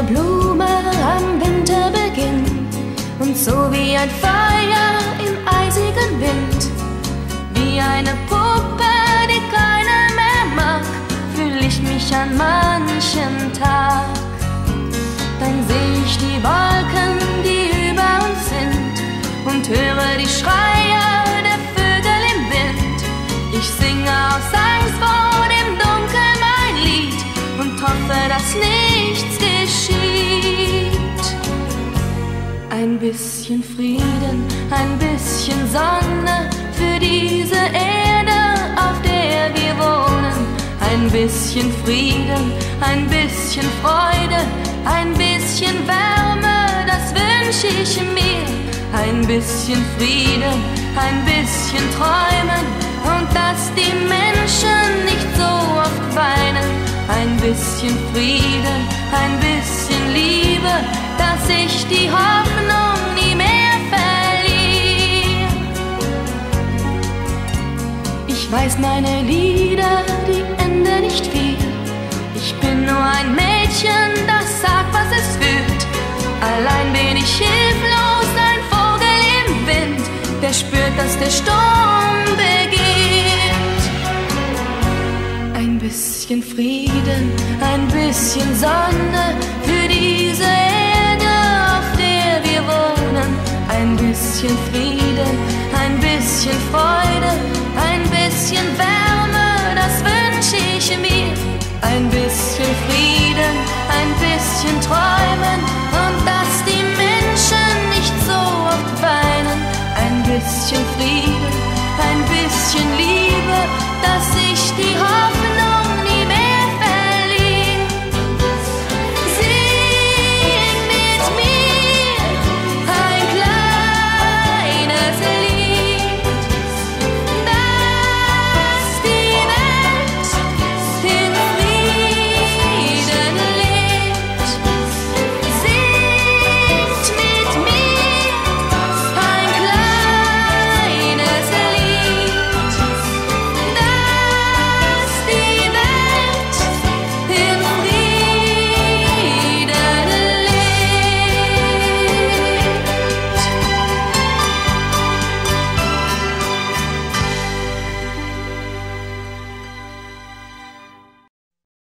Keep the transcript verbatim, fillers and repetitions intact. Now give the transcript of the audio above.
eine Blume am Winterbeginn und so wie ein Feuer im eisigen Wind, wie eine Puppe, die keiner mehr mag, fühl ich mich an manchen Tag. Dann seh ich die Wolken, die über uns sind und höre die Schreie der Vögel im Wind. Ich singe aus Angst vor dem Dunkeln mein Lied und hoffe, dass nichts geschieht. Ein bisschen Frieden, ein bisschen Sonne für diese Erde, auf der wir wohnen. Ein bisschen Frieden, ein bisschen Freude, ein bisschen Wärme, das wünsch ich mir. Ein bisschen Frieden, ein bisschen Träumen und dass die Menschen nicht so oft weinen. Ein bisschen Frieden, ein bisschen Liebe, dass ich die Hoffnung nie mehr verliere. Ich weiß, meine Lieder, die enden nicht viel. Ich bin nur ein Mädchen, das sagt, was es fühlt. Allein bin ich hilflos, ein Vogel im Wind, der spürt, dass der Sturm beginnt. Ein bisschen Frieden, ein bisschen Sonne für diese Erde, auf der wir wohnen. Ein bisschen Frieden, ein bisschen Freude, ein bisschen Wärme, das wünsch ich mir. Ein bisschen Frieden, ein bisschen Träume.